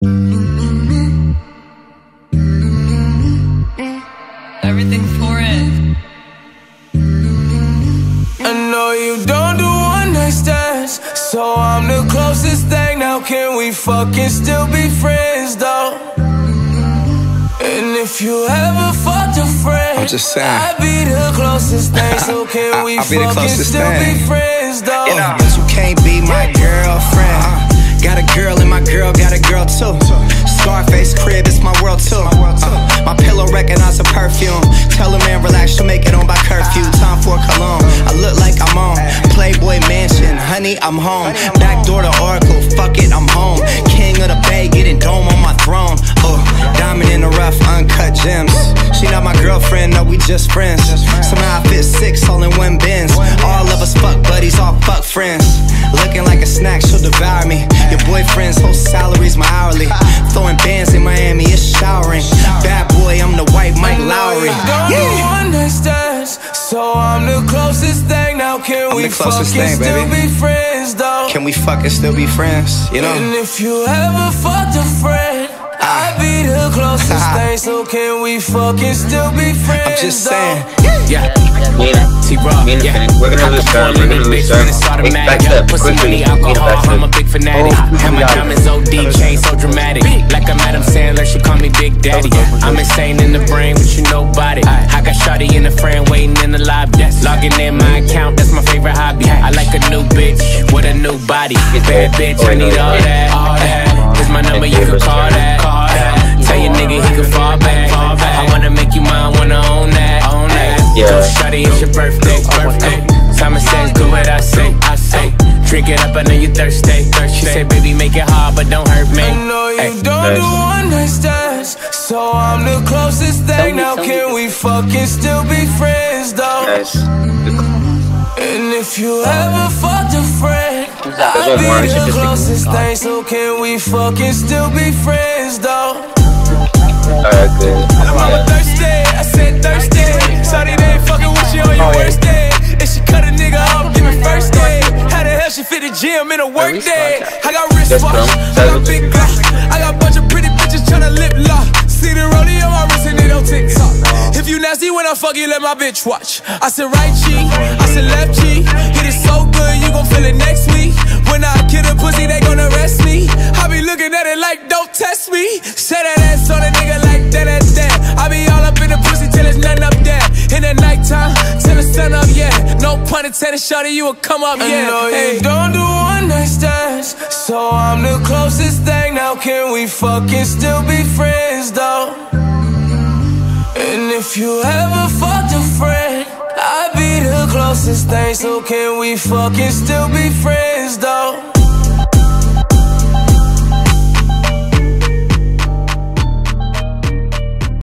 Everything for it. I know you don't do one night stands, so I'm the closest thing. Now can we fucking still be friends though? And if you ever fucked a friend, I'm just saying, I'd be the closest thing. So can we fucking still be friends though? But you can't be my girlfriend. Got a girl and my girl got a girl too. Scarface crib, it's my world too. My pillow recognize a perfume. Tell a man relax, she'll make it on by curfew. Time for cologne, I look like I'm on Playboy Mansion, honey, I'm home. Back door to Oracle, fuck it, I'm home. King of the Bay, getting dome on my throne. Diamond in the rough, uncut gems. She not my girlfriend, no, we just friends. Somehow I fit 6 all in one Benz. All of us fuck buddies, all fuck friends. Looking like a snack, she'll devour me. Your boyfriend's whole salary's my hourly. Throwing bands in Miami, it's showering. Bad boy, I'm the white Mike Lowry. Don't do one night stands, so I'm the closest thing. Now can we fucking still be friends though? Can we fucking still be friends, you know? And if you ever fucked a friend, I'd be the closest thing. So can we fucking still be friends? I'm just saying. Yeah. T-Rock, yeah. We're gonna lose time, we're gonna lose time. Back up, quickly, I'm a big fanatic. And my diamonds OD, chain so dramatic. Like I'm Adam Sandler, she call me Big Daddy. I'm insane in the brain, but you know about it. I got shawty in the friend waiting in the lobby. Logging in my account, that's my favorite hobby. I like a new bitch with a new body. Bad bitch, I need all that. Here's my number, you can call that. Tell your nigga he can fall back. I wanna make you mine, wanna own that. Go shawty, it's your birthday. Simon says, do what I say. Drink it up, I know you thirsty. She said, baby, make it hard, but don't hurt me. I know you don't do one night stands, so I'm the closest thing. Now can we fucking still be friends though? And if you ever fucked a friend, I'd be the closest thing. So can we fucking still be friends though? Alright, good. I'm all thirsty, I said thirsty. Shawty, they ain't fucking with you on your worst day. And she cut a nigga off, give me first aid. How the hell she fit the gym in a work day? I got wristwatch, I got big Glock, I got a bunch of pretty bitches tryna lip lock. See the rollie on my wrist and it on TikTok. If you nasty when I fuck you, let my bitch watch. I said right cheek, I said left cheek. Hit it so good, you gon' feel it next week. When I kill a pussy, they gon' arrest me. I be looking at it like, don't test me. Say that ass on a nigga like that. I be all up in the pussy till it's nothing up there. In the nighttime, till the sun up, yeah. No pun intended, shawty, you will come up, yeah. I know you don't do one night stands, so I'm the closest thing. Now can we fucking still be friends though? And if you ever fucked a friend, I'd be the closest thing. So can we fucking still be friends though?